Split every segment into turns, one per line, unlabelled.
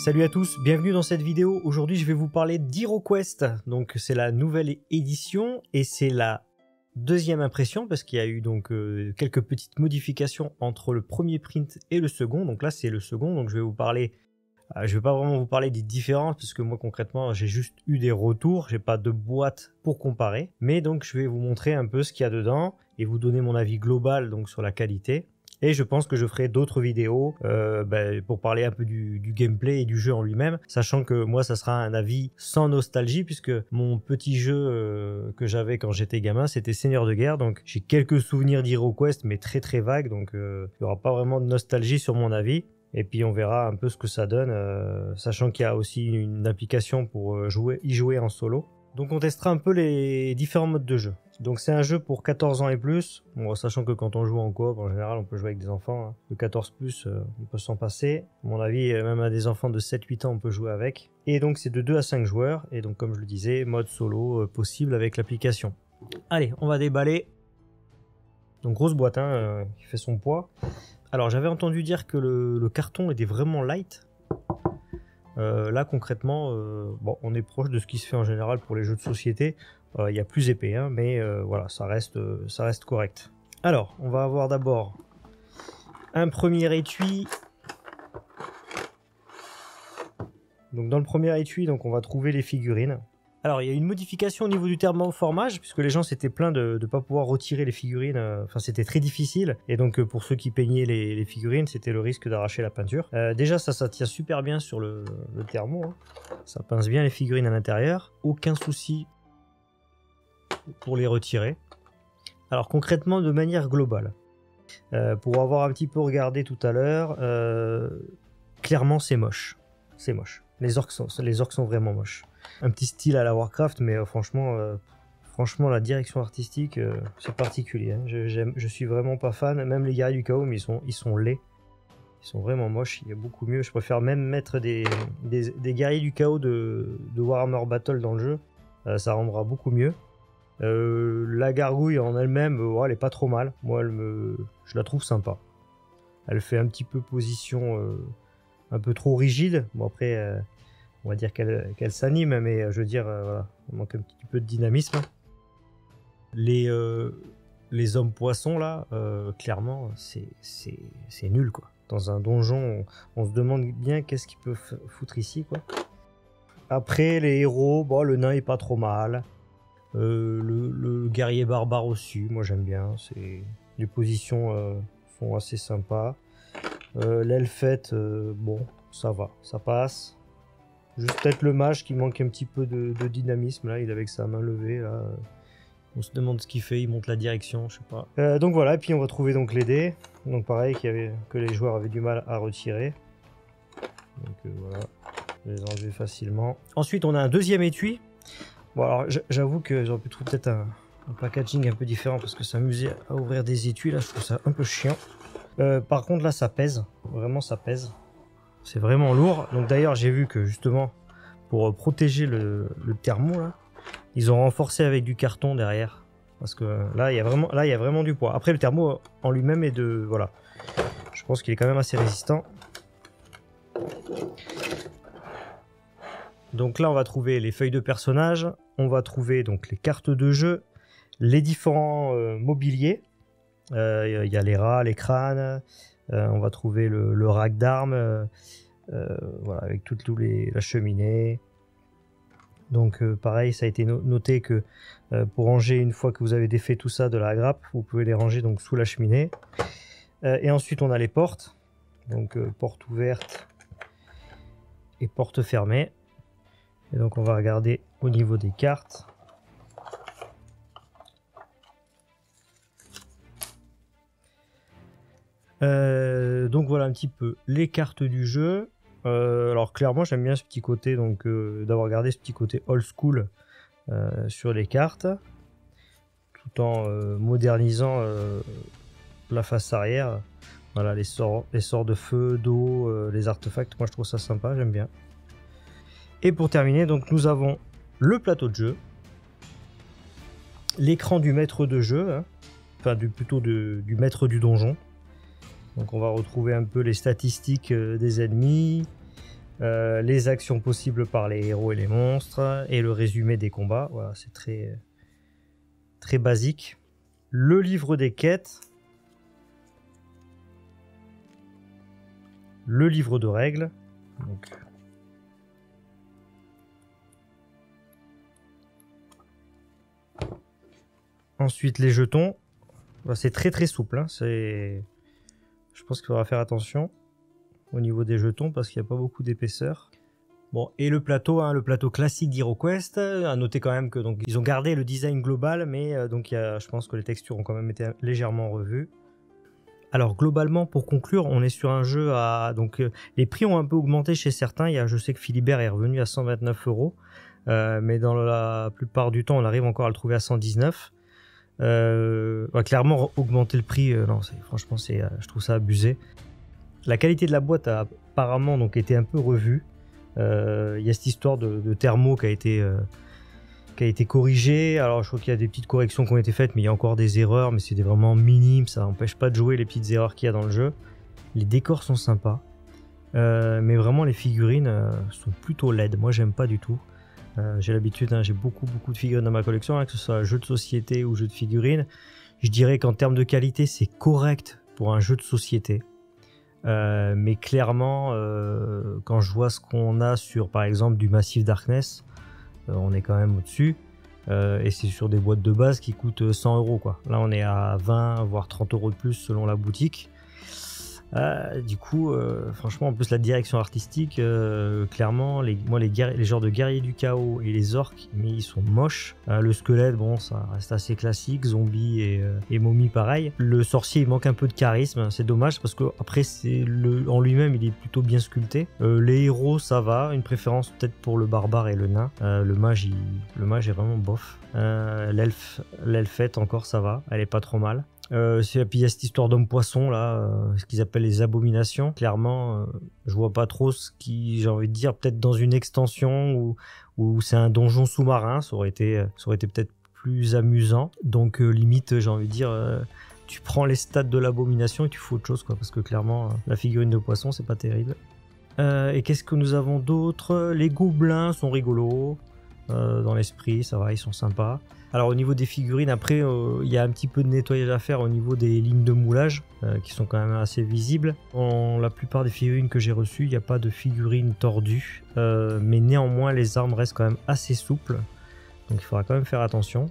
Salut à tous, bienvenue dans cette vidéo. Aujourd'hui je vais vous parler d'HeroQuest. Donc c'est la nouvelle édition et c'est la deuxième impression parce qu'il y a eu donc quelques petites modifications entre le premier print et le second. Donc là c'est le second, donc je vais vous parler, je vais pas vraiment vous parler des différences parce que moi concrètement j'ai juste eu des retours, j'ai pas de boîte pour comparer. Mais donc je vais vous montrer un peu ce qu'il y a dedans et vous donner mon avis global donc sur la qualité. Et je pense que je ferai d'autres vidéos pour parler un peu du gameplay et du jeu en lui-même, sachant que moi ça sera un avis sans nostalgie puisque mon petit jeu que j'avais quand j'étais gamin c'était Seigneur de Guerre, donc j'ai quelques souvenirs d'HeroQuest mais très très vagues, donc il n'y aura pas vraiment de nostalgie sur mon avis. Et puis on verra un peu ce que ça donne, sachant qu'il y a aussi une application pour y jouer en solo. Donc on testera un peu les différents modes de jeu. Donc c'est un jeu pour 14 ans et plus, bon, sachant que quand on joue en coop, en général on peut jouer avec des enfants, hein. De 14 plus, on peut s'en passer. À mon avis, même à des enfants de 7-8 ans on peut jouer avec. Et donc c'est de 2 à 5 joueurs, et donc comme je le disais, mode solo possible avec l'application. Allez, on va déballer. Donc grosse boîte, hein, qui fait son poids. Alors j'avais entendu dire que le carton était vraiment light. Là concrètement, bon, on est proche de ce qui se fait en général pour les jeux de société. Il y a plus épais, hein, mais voilà, ça reste correct. Alors, on va avoir d'abord un premier étui. Donc dans le premier étui, donc on va trouver les figurines. Alors il y a une modification au niveau du thermoformage, puisque les gens s'étaient plaints de ne pas pouvoir retirer les figurines, enfin c'était très difficile, et donc pour ceux qui peignaient les figurines, c'était le risque d'arracher la peinture. Déjà ça tient super bien sur le thermo, hein. Ça pince bien les figurines à l'intérieur, aucun souci pour les retirer. Alors concrètement de manière globale, pour avoir un petit peu regardé tout à l'heure, clairement c'est moche, les orques sont vraiment moches. Un petit style à la Warcraft, mais franchement la direction artistique c'est particulier, hein. Je suis vraiment pas fan, même les guerriers du chaos, mais ils sont laids, ils sont vraiment moches. Il y a beaucoup mieux, je préfère même mettre des guerriers du chaos de Warhammer Battle dans le jeu, ça rendra beaucoup mieux. La gargouille en elle-même, elle est pas trop mal, moi je la trouve sympa, elle fait un petit peu position un peu trop rigide. Bon après on va dire qu'elle s'anime, mais je veux dire, voilà, il manque un petit peu de dynamisme. Les hommes poissons là, clairement, c'est nul quoi. Dans un donjon, on se demande bien qu'est-ce qu'ils peuvent foutre ici quoi. Après les héros, bon, le nain est pas trop mal. Le guerrier barbare aussi, moi j'aime bien. Les positions sont assez sympas. L'elfette, bon, ça va, ça passe. Juste peut-être le mage qui manque un petit peu de dynamisme, là, il est avec sa main levée, là. On se demande ce qu'il fait, il monte la direction, je sais pas. Donc voilà, et puis on va trouver donc les dés. Donc pareil, que les joueurs avaient du mal à retirer. Donc voilà, je vais les enlever facilement. Ensuite, on a un deuxième étui. Bon alors, j'avoue que j'aurais pu trouver peut-être un packaging un peu différent, parce que s'amuser à ouvrir des étuis, là, je trouve ça un peu chiant. Par contre, là, ça pèse. Vraiment, ça pèse. C'est vraiment lourd. Donc d'ailleurs j'ai vu que justement pour protéger le thermo là, ils ont renforcé avec du carton derrière. Parce que là il y a vraiment du poids. Après le thermo en lui-même est voilà. Je pense qu'il est quand même assez résistant. Donc là on va trouver les feuilles de personnages. On va trouver donc les cartes de jeu, les différents mobiliers. Il y a les rats, les crânes. On va trouver le rack d'armes, voilà, avec la cheminée. Donc pareil, ça a été noté que pour ranger, une fois que vous avez défait tout ça de la grappe, vous pouvez les ranger donc sous la cheminée. Et ensuite on a les portes, donc porte ouverte et porte fermée. Et donc on va regarder au niveau des cartes. Donc voilà un petit peu les cartes du jeu. Alors clairement j'aime bien ce petit côté, donc d'avoir gardé ce petit côté old school sur les cartes, tout en modernisant la face arrière. Voilà, les sorts de feu, d'eau, les artefacts, moi je trouve ça sympa, j'aime bien. Et pour terminer, donc nous avons le plateau de jeu, l'écran du maître de jeu, hein, enfin plutôt du maître du donjon. Donc on va retrouver un peu les statistiques des ennemis, les actions possibles par les héros et les monstres, et le résumé des combats. Voilà, c'est très, très basique. Le livre des quêtes. Le livre de règles. Donc, ensuite, les jetons. C'est très très souple. Hein. Je pense qu'il faudra faire attention au niveau des jetons parce qu'il n'y a pas beaucoup d'épaisseur. Bon, et le plateau, hein, le plateau classique d'HeroQuest. À noter quand même que donc ils ont gardé le design global, mais donc je pense que les textures ont quand même été légèrement revues. Alors globalement, pour conclure, on est sur un jeu à... Donc les prix ont un peu augmenté chez certains. Je sais que Philibert est revenu à 129 €. Mais dans la plupart du temps, on arrive encore à le trouver à 119. Clairement, augmenter le prix, non, franchement, je trouve ça abusé. La qualité de la boîte a apparemment donc été un peu revue. Il y a cette histoire de thermo qui a été corrigée. Alors je crois qu'il y a des petites corrections qui ont été faites, mais il y a encore des erreurs, mais c'est vraiment minimes, ça n'empêche pas de jouer les petites erreurs qu'il y a dans le jeu. Les décors sont sympas, mais vraiment les figurines sont plutôt laides. Moi j'aime pas du tout. J'ai l'habitude, hein, j'ai beaucoup de figurines dans ma collection, hein, que ce soit jeu de société ou jeu de figurines. Je dirais qu'en termes de qualité, c'est correct pour un jeu de société. Mais clairement, quand je vois ce qu'on a sur, par exemple, du Massive Darkness, on est quand même au-dessus. Et c'est sur des boîtes de base qui coûtent 100 €, quoi. Là, on est à 20, voire 30 € de plus selon la boutique. Du coup, franchement, en plus la direction artistique, clairement, les genres de guerriers du chaos et les orques, mais ils sont moches. Le squelette, bon, ça reste assez classique. Zombie et momie, pareil. Le sorcier, il manque un peu de charisme. C'est dommage parce que après, en lui-même, il est plutôt bien sculpté. Les héros, ça va. Une préférence peut-être pour le barbare et le nain. Le mage est vraiment bof. L'elfette encore, ça va. Elle est pas trop mal. Puis il y a cette histoire d'homme-poisson là, ce qu'ils appellent les abominations. Clairement, je vois pas trop ce qui, j'ai envie de dire, peut-être dans une extension ou c'est un donjon sous-marin, ça aurait été peut-être plus amusant. Donc limite, j'ai envie de dire, tu prends les stats de l'abomination et tu fais autre chose, quoi, parce que clairement, la figurine de poisson, c'est pas terrible. Et qu'est-ce que nous avons d'autre? Les gobelins sont rigolos. Dans l'esprit, ça va, ils sont sympas. Alors au niveau des figurines, après il y a un petit peu de nettoyage à faire au niveau des lignes de moulage qui sont quand même assez visibles. Dans la plupart des figurines que j'ai reçues, il n'y a pas de figurines tordues, mais néanmoins les armes restent quand même assez souples, donc il faudra quand même faire attention.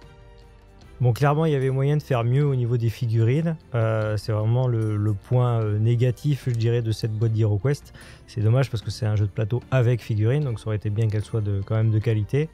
Bon, clairement, il y avait moyen de faire mieux au niveau des figurines. C'est vraiment le point négatif, je dirais, de cette boîte d'HeroQuest. C'est dommage parce que c'est un jeu de plateau avec figurines, donc ça aurait été bien qu'elle soit quand même de qualité.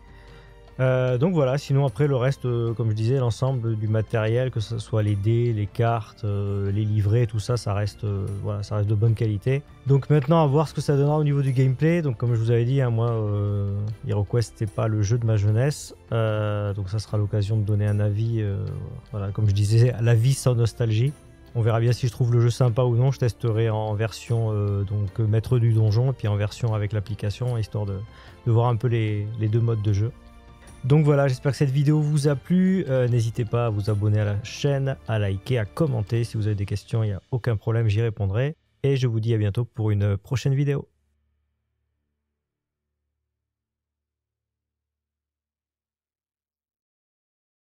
Donc voilà, sinon après le reste, comme je disais, l'ensemble du matériel, que ce soit les dés, les cartes, les livrets, tout ça, ça reste de bonne qualité. Donc maintenant à voir ce que ça donnera au niveau du gameplay. Donc comme je vous avais dit, hein, moi HeroQuest c'était pas le jeu de ma jeunesse, donc ça sera l'occasion de donner un avis, voilà, comme je disais, l'avis sans nostalgie. On verra bien si je trouve le jeu sympa ou non. Je testerai en version donc maître du donjon et puis en version avec l'application, histoire de voir un peu les deux modes de jeu. Donc voilà, j'espère que cette vidéo vous a plu. N'hésitez pas à vous abonner à la chaîne, à liker, à commenter. Si vous avez des questions, il n'y a aucun problème, j'y répondrai. Et je vous dis à bientôt pour une prochaine vidéo.